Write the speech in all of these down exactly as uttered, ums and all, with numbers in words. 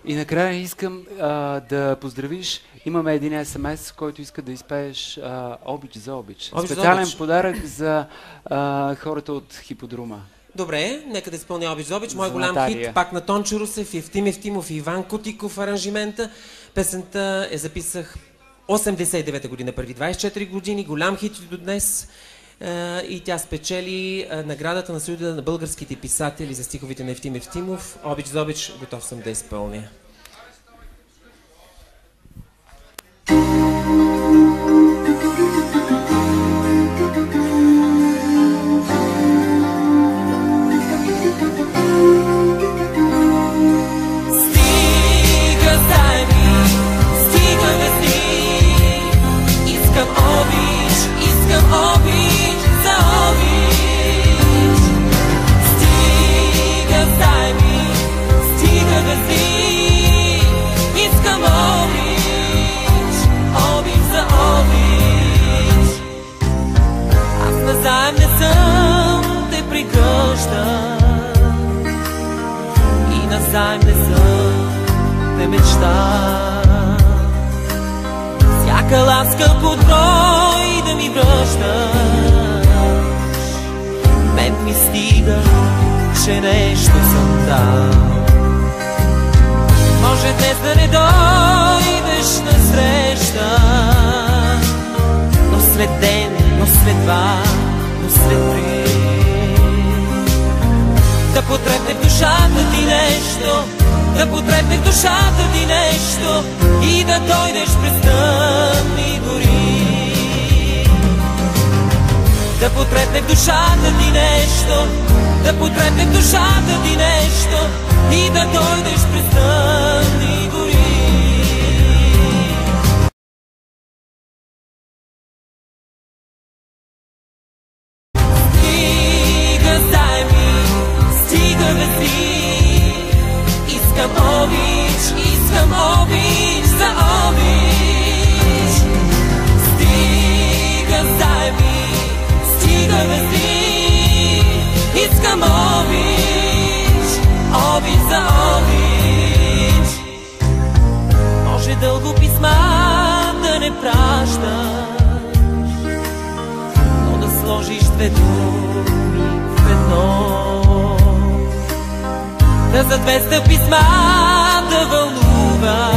И накрая искам а, да поздравиш. Имаме един ес ем ес, който иска да изпееш а, Обич за обич. Обич Специален за обич. подарък за а, хората от Хиподрума. Добре, нека да изпълня Обич за обич. Мой За голям Наталия. хит, пак на Тончо Русев, Евтим Евтимов и Иван Кутиков аранжимента. Песента я записах осемдесет и девета година, преди двадесет и четири години, голям хит до днес. И тя спечели наградата на Съюза на българските писатели за стиховите на Евтим Евтимов. Обич за обич, готов съм да изпълня. Стига заеми, стига весни, искам обич, искам обич за обич. Стига заеми, стига весни, искам обич, обич за обич. Аз назаем не съм те пригръщам и назаем не съм те мечтам. Всяка ласка под брой да ми връщаш, мен ми стига, че нещо съм дал. Може днес да не дойдеш на среща, но след ден, но след два, но след три, да потрепне в душата ти нещо, да потрепне в душата ти нещо и да дойдеш през тъмни гори. Да потрепне в душата ти нещо, да потрепне в душата ти нещо и да дойдеш през тъмни гори. Стига заеми, стига весни, искам обич, искам обич за обич. Стига заеми, стига весни, искам обич, обич за обич. Може дълго писма да не пращаш, но да сложиш две думи в едно. Да за двеста писма да вълнува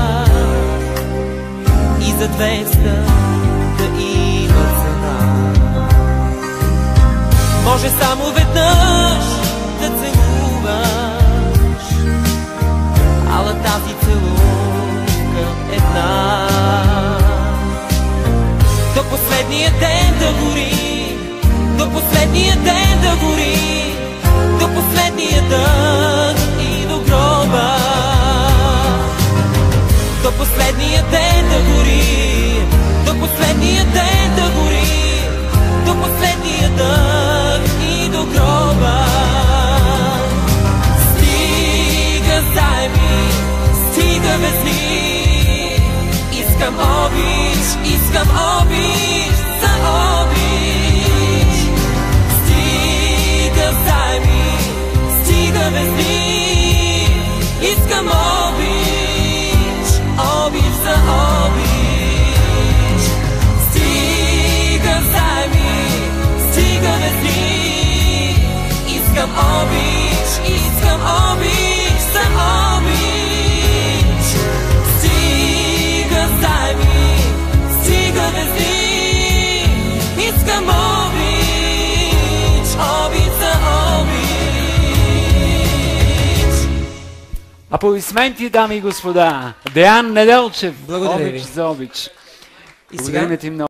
и за двеста да има цена. Може само веднъж да целуваш, ала тази целувка една до последния ден да гори, до последния ден да гори, до последния дъх и до гроба. До последния ден да гори, до последния ден да гори, до последния дъх и до гроба. Стига заеми, стига весни, искам обич, искам обич за обич. Стига заеми, стига весни, искам обич, обич за обич. Стига заеми, стига весни, искам обич, искам обич за обич. Стига заеми, стига весни, искам обич, обич за обич. Аплодисменти, дами и господа! Деян Неделчев. Благодаря ви. Обич за обич. И Благодарим сега ти много.